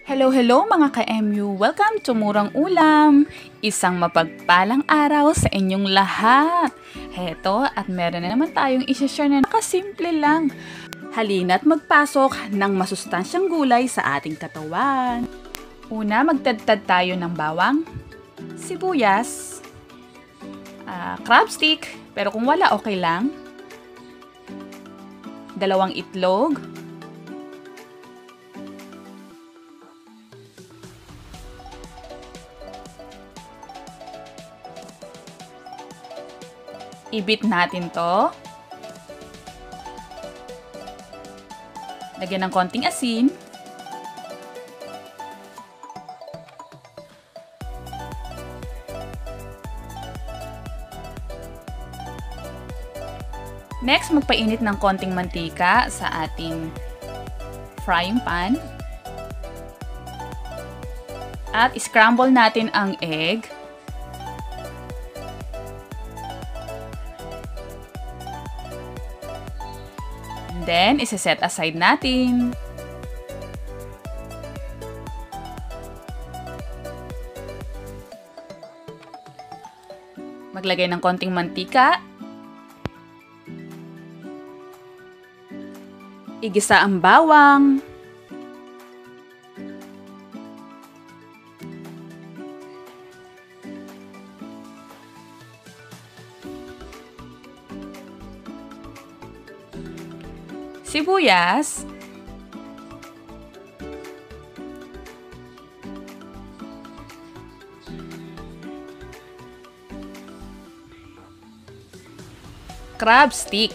Hello, hello mga ka-MU! Welcome to Murang Ulam! Isang mapagpalang araw sa inyong lahat! Heto, at meron na naman tayong isi-share na nakasimple lang. Halina't magpasok ng masustansyang gulay sa ating katawan. Una, magtadtad tayo ng bawang, sibuyas, crab stick, pero kung wala, okay lang. 2 itlog, ibit natin to. Lagyan ng konting asin. Next, magpainit ng konting mantika sa ating frying pan. At scramble natin ang egg. Then, isi-set aside natin. Maglagay ng konting mantika. Igisa ang bawang. Sibuyas, crab stick.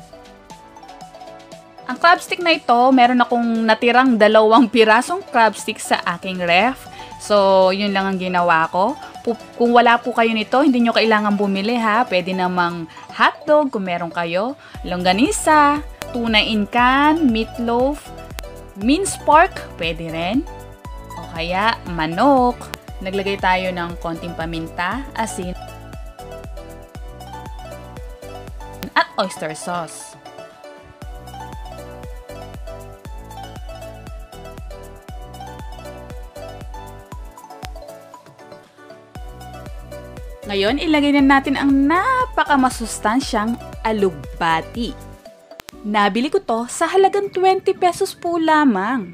Ang crab stick na ito, meron akong natirang 2 pirasong crab stick sa aking ref. So, yun lang ang ginawa ko. Kung wala po kayo nito, hindi nyo kailangan bumili ha. Pwede namang hotdog kung meron kayo, longganisa, tuna in can, meatloaf, minced pork, pwede rin. O kaya manok. Naglagay tayo ng konting paminta, asin, at oyster sauce. Ngayon, ilagay na natin ang napakamasustansyang alugbati. Nabili ko to sa halagang 20 pesos po lamang.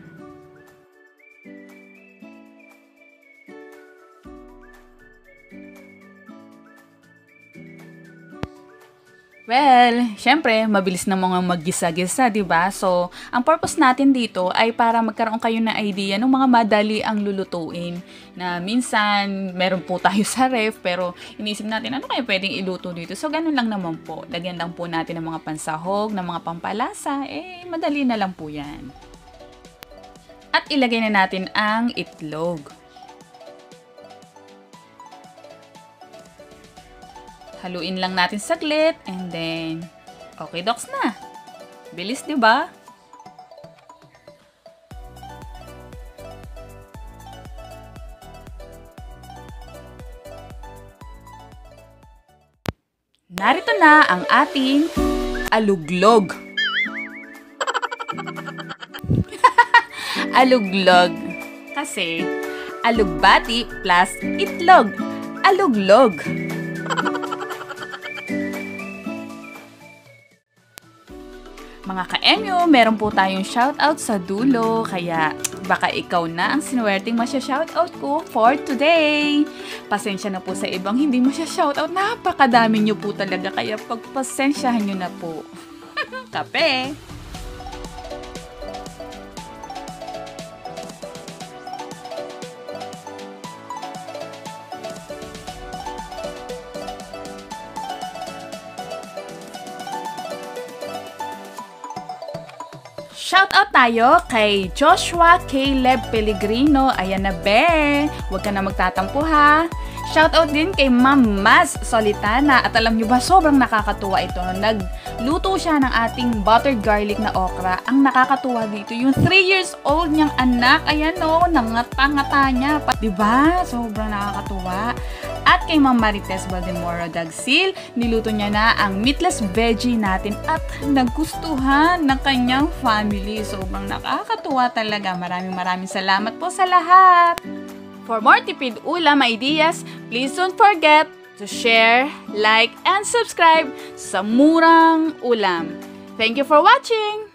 Well, syempre, mabilis na mga maggisa-gisa, di ba? So, ang purpose natin dito ay para magkaroon kayo ng idea ng mga madali ang lulutuin. Na minsan, meron po tayo sa ref, pero inisip natin, ano kaya pwedeng iluto dito? So, ganun lang naman po. Lagyan lang po natin ng mga pansahog, ng mga pampalasa. Madali na lang po yan. At ilagay na natin ang itlog. Haluin lang natin saglit and then okay doks na. Bilis, 'di ba? Narito na ang ating aluglog. Aluglog. Kasi alugbati plus itlog. Aluglog. Mga ka-MU, meron po tayong shoutout sa dulo, kaya baka ikaw na ang sinuwerteng masya-shoutout ko for today. Pasensya na po sa ibang hindi masya-shoutout, napakadami nyo po talaga, kaya pagpasensyahan nyo na po. Kape! Shoutout tayo kay Joshua Caleb Pellegrino. Ayan na be. Huwag ka na magtatampo ha. Shoutout din kay Ma'am Maz Solitana. At alam nyo ba, sobrang nakakatuwa ito. Nagluto siya ng ating buttered garlic na okra. Ang nakakatuwa dito, yung 3 years old niyang anak, ayan o, nangata-ngata niya. Diba? Sobrang nakakatuwa. At kay Ma'am Marites Valdemoro Dagsil, niluto niya na ang meatless veggie natin at nagustuhan ng kanyang family. Sobrang nakakatuwa talaga. Maraming salamat po sa lahat. For more tipid ulam ideas, please don't forget to share, like, and subscribe sa Murang Ulam. Thank you for watching!